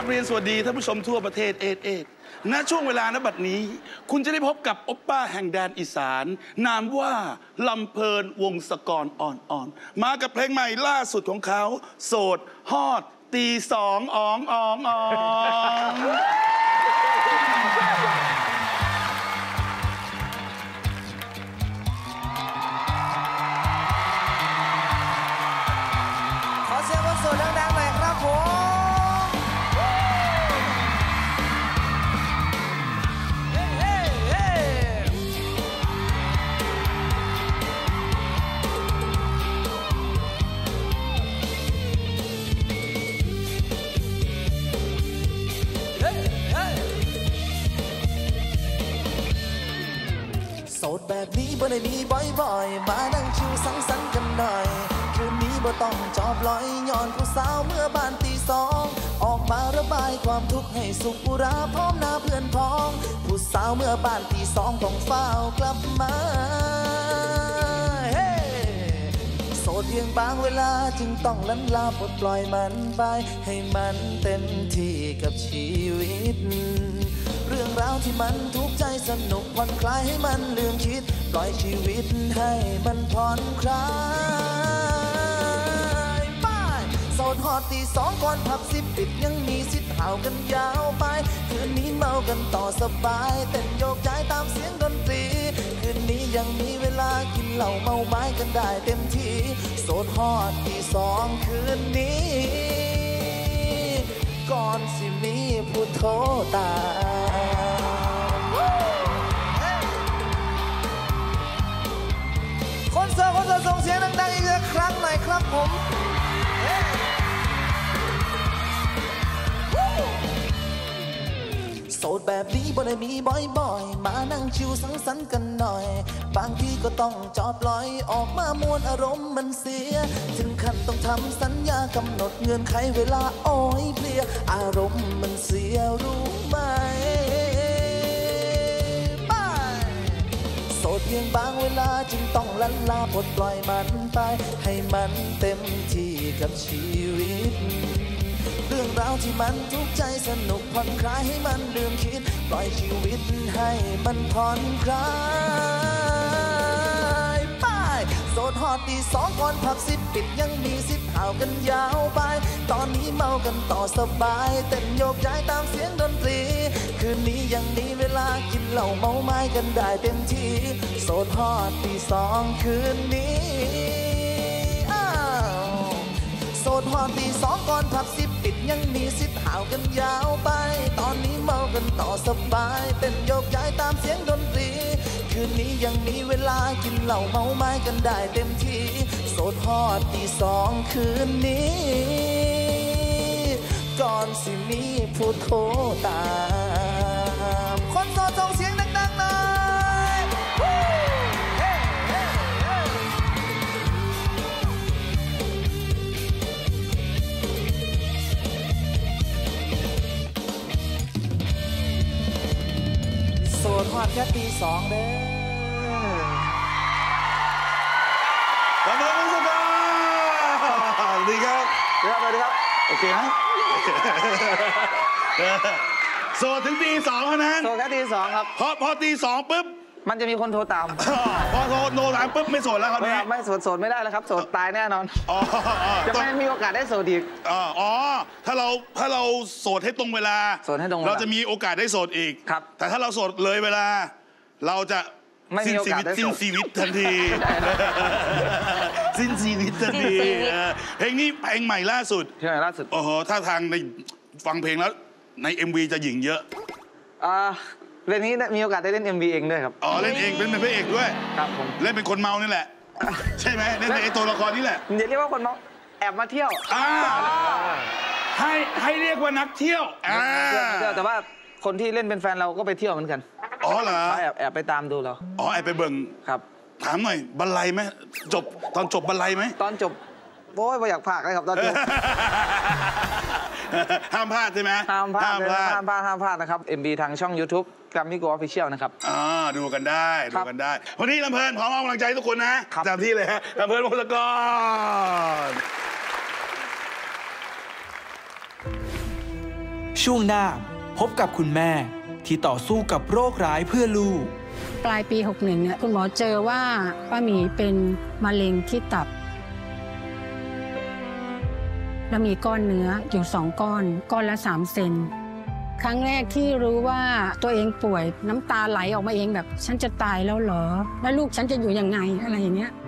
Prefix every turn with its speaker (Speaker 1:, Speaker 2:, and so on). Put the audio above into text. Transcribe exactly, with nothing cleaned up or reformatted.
Speaker 1: บเรียนสวัสดีท่านผู้ชมทั่วประเทศเอดเอดณช่วงเวลาณบัดนี้คุณจะได้พบกับโอปป้าแห่งแดนอีสานนามว่าลำเพลินวงศกรอ่อนๆมากับเพลงใหม่ล่าสุดของเขาโสดฮอดตีสองอ๋องอ๋องอ๋อง
Speaker 2: ขอเสียงคนโสดดังๆหน่อยครับผมโสดแบบนี้บ่ได้มีบ่อยๆมานั่งชิวสังสรรค์กันหน่อยคืนนี้บ่ต้องจอบลอยย้อนผู้สาวเมื่อบ้านตีสองออกมาระบายความทุกข์ให้สุขอุราพร้อมหน้าเพื่อนพ้องผู้สาวเมื่อบ้านตีสองต้องเฝ้ากลับมาเฮ้โสดเพียงบางเวลาจึงต้องลันลาปลดปล่อยมันไปให้มันเต็มที่กับชีวิตเรื่องราวที่มันทุกข์ใจสนุกผ่อนคลายให้มันลืมคิดปล่อยชีวิตให้มันผ่อนคลายไปโสดฮอดตีสองก่อนผับสิบปิดยังมีสิทธิ์ห่าวกันยาวไปคืนนี้เมากันต่อสบายเต้นโยกย้ายตามเสียงดนตรีคืนนี้ยังมีเวลากินเหล้าเมาไม้กันได้เต็มที่โสดฮอดตีสองคืนนี้ก่อนสิมีผู้โทรตามคนโสดคนโสดส่งเสียงดังๆอีกครั้งหน่อยครับผมโสดแบบนี้บ่ได้มีบ่อยๆมานั่งชิวสังสรรค์กันหน่อยบางทีก็ต้องจอบลอยออกมามวลอารมณ์มันเสียถึงขั้นต้องทำสัญญากำหนดเงื่อนไขเวลาโอ้ยเพลียอารมณ์มันเสียรู้ไหมโสดเพียงบางเวลาจึงต้องลันลาปลดปล่อยมันไปให้มันเต็มที่กับชีวิตเรื่องราวที่มันทุกข์ใจสนุกผ่อนคลายให้มันลืมคิดปล่อยชีวิตให้มันผ่อนคลายไปโสดฮอดตีสองก่อนผับสิบปิดยังมีสิทธิ์ห่าวกันยาวไปตอนนี้เมากันต่อสบายเต้นโยกย้ายตามเสียงดนตรีคืนนี้ยังมีเวลากินเหล้าเมาไม้กันได้เต็มที่โสดฮอดตีสองคืนนี้โสดฮอดตีสองก่อนผับสิบปิดยังมีสิทธิ์ห่าวกันยาวไปตอนนี้เมากันต่อสบายเต้นโยกย้ายตามเสียงดนตรีคืนนี้ยังมีเวลากินเหล้าเมาไม้กันได้เต็มที่โสดฮอดตีสองคืนนี้ก่อนสิมีผู้โทรตามคนโสดส่งเสียงดังๆหน่อยโสดฮอดแค่ตีสองเด้อ
Speaker 1: ลำเพลินวงศกรดีครับสวัสดีครับโอเคนะโสดถึงตีสองเท่านั้น
Speaker 2: โสดแค่ตีสองครับ
Speaker 1: พอพอตีสองปุ๊บ
Speaker 2: มันจะมีคนโทรตาม
Speaker 1: พอโทรโทรตามปุ๊บไม่โสดแล้วคราวนี้
Speaker 2: ไม่โสดโสดไม่ได้แล้วครับโสดตายแน่นอนจะไม่มีโอกาสได้โสดอีก
Speaker 1: อ๋อถ้าเราถ้าเราโสดให้ตรงเวลา
Speaker 2: โสดให้ตรงเวลา
Speaker 1: เราจะมีโอกาสได้โสดอีก
Speaker 2: ครับ
Speaker 1: แต่ถ้าเราโสดเลยเวลาเราจะสิ้นชีวิตสิ้นชีวิตทันทีสิ้นชีวิตทันทีเพลงนี้เพลงใหม่ล่าสุด
Speaker 2: เพลงใหม่ล่าสุด
Speaker 1: โอ้โหถ้าทางในฟังเพลงแล้วใน เอ็ม วี จะหญิงเยอะ
Speaker 2: อ่าเรื่องนี้มีโอกาสได้เล่น เอ็ม วี เองด้วยครับ
Speaker 1: อ๋อเล่นเองเป็นพระเอกด้วย
Speaker 2: ครับผม
Speaker 1: เล่นเป็นคนเมานี่แหละใช่ไหมเล่นเป็นไอตัวละครนี่แหละ
Speaker 2: อย่าเรียกว่าคนเมาแอบมาเที่ยว
Speaker 1: ให้ให้เรียกว่านักเที่ยว
Speaker 2: แต่ว่าคนที่เล่นเป็นแฟนเราก็ไปเที่ยวเหมือนกัน
Speaker 1: อ๋อเหรอ
Speaker 2: แอบแอบไปตามดูเรา
Speaker 1: อ๋อแอบไปเบิ่ง
Speaker 2: ครับ
Speaker 1: ถามหน่อยบรรลัยไหมจบตอนจบบรรลัยไหม
Speaker 2: ตอนจบโอ้ยไม่อยากพากเลยครับตอนจบ
Speaker 1: ห้ามพลาดใช่ไหม
Speaker 2: ห้ามพลาดห้ามพลาดห้ามพลาดนะครับ เอ็ม บี ทางช่อง ยูทูบ แกรมมี่โกออฟฟิเชียลนะครับ
Speaker 1: อ่าดูกันได้ดูกันได้วันนี้ลำเพลินขอมอบกำลังใจทุกคนนะตามที่เลยฮะลำเพลินวงศกร
Speaker 3: ช่วงหน้าพบกับคุณแม่ที่ต่อสู้กับโรคร้ายเพื่อลูก
Speaker 4: ปลายปีหกสิบเอ็ดเนี่ยคุณหมอเจอว่าป้าหมีเป็นมะเร็งที่ตับแล้วมีก้อนเนื้ออยู่สองก้อนก้อนละสามเซนครั้งแรกที่รู้ว่าตัวเองป่วยน้ำตาไหลออกมาเองแบบฉันจะตายแล้วเหรอแล้วลูกฉันจะอยู่ยังไงอะไรอย่างเงี้ย